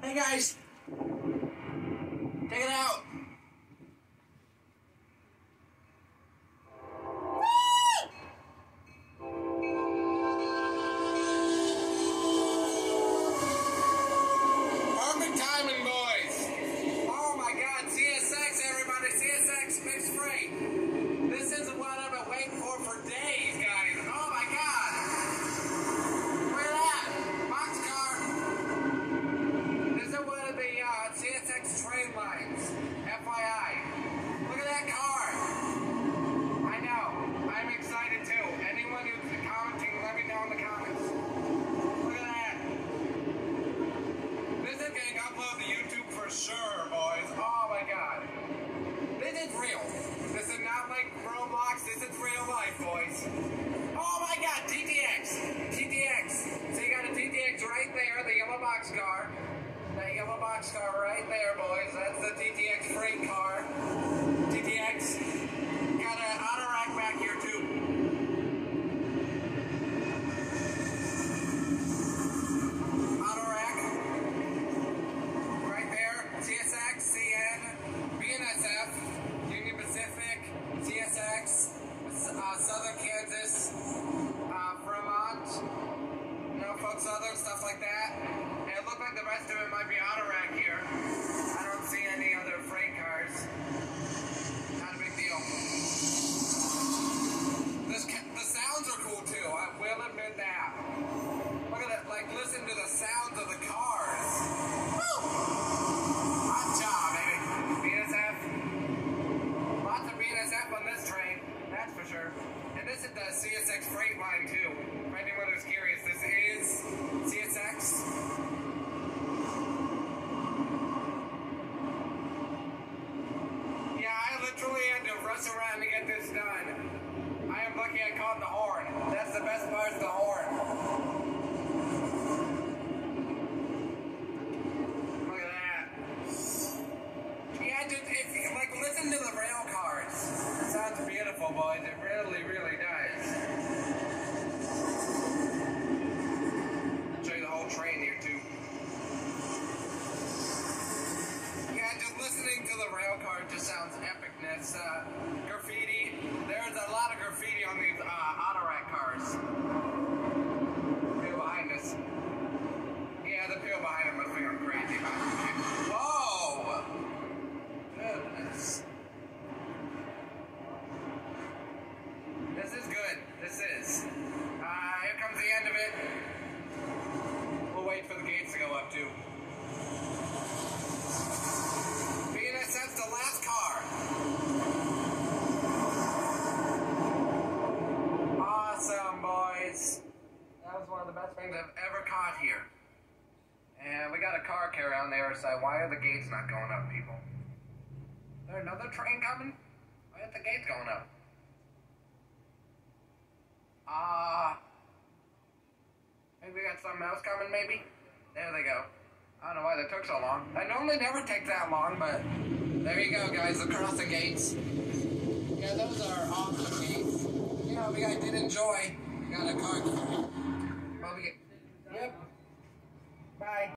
Hey guys, take it out. Perfect timing, boys. Oh my God, CSX, everybody, CSX mixed freight. This isn't what I've been waiting for days, guys. Oh my God. Look at that, boxcar. This is one of the CSX train lines, FYI. Look at that car. I know, I'm excited too. Anyone who's commenting, let me know in the comments. Look at that. This is getting uploaded to YouTube for sure, boys. Oh my God. This is real. This is not like Roblox. This is real life, boys. Oh my God, TTX. TTX. So you got a TTX right there, the yellow box car. That yellow box car right there, boys. That's the TTX freight car. TTX. Got an auto rack back here too. Auto rack. Right there. CSX, CN, BNSF, Union Pacific, CSX, Southern Kansas, Fremont, Norfolk Southern, stuff like that. And it looked like the rest of it might be auto rack here. I don't see any other freight cars. Not a big deal. The sounds are cool too, I will admit that. Look at that, like listen to the sounds of the cars. Woo! Hot job, baby. BNSF. Lots of BNSF on this train, that's for sure. And this is the CSX freight line too. For anyone who's curious, this is CSX. Yeah, I literally had to rush around to get this done. I am lucky I caught the horn. That's the best part, the horn. Look at that. Yeah, dude, like, listen to the rail cars. It sounds beautiful, boys. It really, really does. I'll show you the whole train here, too. Yeah, just listening to the rail car just sounds epicness. Graffiti. There's a lot of graffiti on these auto rack cars. People behind us. Yeah, the people behind them must be going crazy about it. Whoa! Goodness. This is good. This is. Here comes the end of it. We'll wait for the gates to go up too. BNSF's the last car. Awesome, boys. That was one of the best things I've ever caught here. And we got a car carrier on the other side. Why are the gates not going up, people? Is there another train coming? Why aren't the gates going up? Maybe we got something else coming, maybe? There they go. I don't know why that took so long. I normally never take that long, but there you go, guys. The crossing gates. Yeah, those are awesome gates. You know, if you guys did enjoy, got a car. Well, yep. Bye.